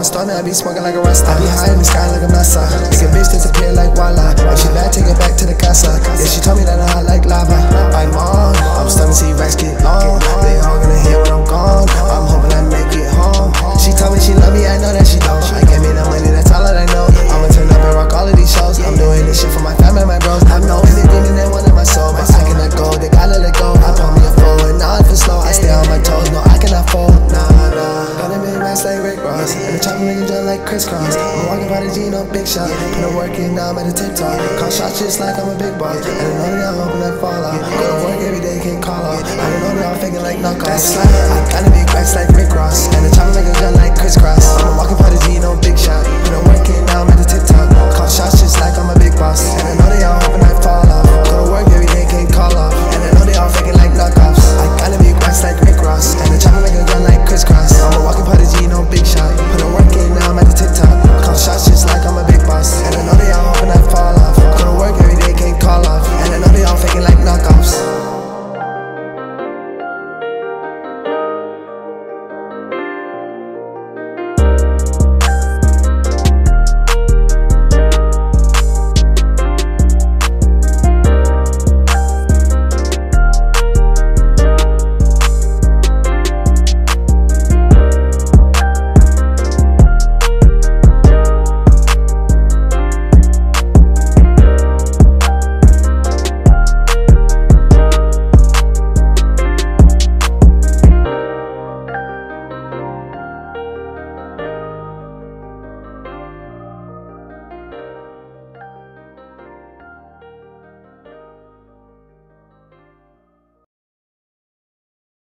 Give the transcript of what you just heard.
I'm a stoner, I be smoking like a rasta. I be high in the sky like a NASA. Make a bitch disappear like Walla. If she bad, take her back to the casa. Yeah, she told me that I'm hot like lava. I'm on, I'm starting to see racks get long. They all gonna hear when I'm gone. I'm hoping I make it home. She told me she love me, I know that she don't. I gave me the money, that's all that I know. I'ma turn up and rock all of these shows. I'm doing this shit for my family and my bros. I know it's the demon that wanted my soul, but I cannot go, they gotta let go. I put me a forward, now I feel slow. I stay on my toes, no, I cannot fold. Nah. Gonna make racks like Rick Ross, and the chopper making jump like crisscross. I'm walking by the G, no big shot. Put a work in, now I'm at a TikTok. Call shots just like I'm a big boss. And I know that I'm hoping that fall off. Go to work every day, can't call off. I know that I'm faking like knockoffs. I gotta make racks like Rick Ross, and the chopper making jump like crisscross. I'm walking by the G, no big shot. Put a work in, now I'm at the TikTok. Call shots just like I'm a big boss. And I know